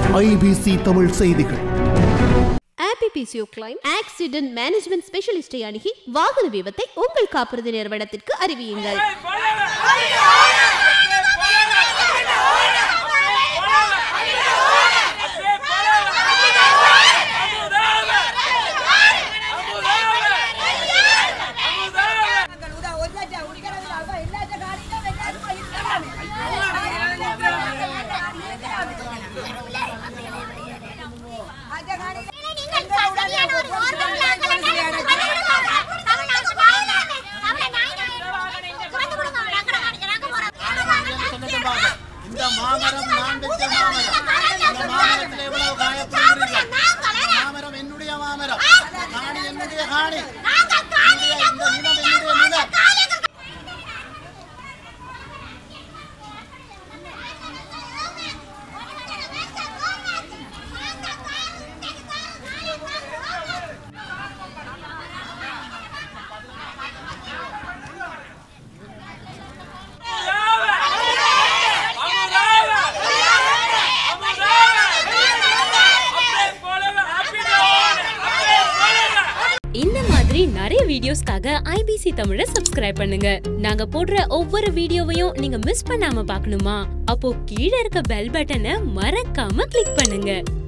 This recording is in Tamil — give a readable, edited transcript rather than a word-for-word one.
IBC தமிழ் செய்திகள். APPCO Claim Accident Management Specialist அணுகி வாகன விபத்தை உங்கள் காப்புறுதி நிறுவனத்திற்கு அறிவியுங்கள். நிறைய வீடியோஸ்க்காக IBC தமிழை சப்ஸ்கிரைப் பண்ணுங்க. நாங்க போடுற ஒவ்வொரு வீடியோவையும் நீங்க மிஸ் பண்ணாம பார்க்கணுமா? அப்போ கீழ இருக்க பெல் பட்டனை மறக்காம கிளிக் பண்ணுங்க.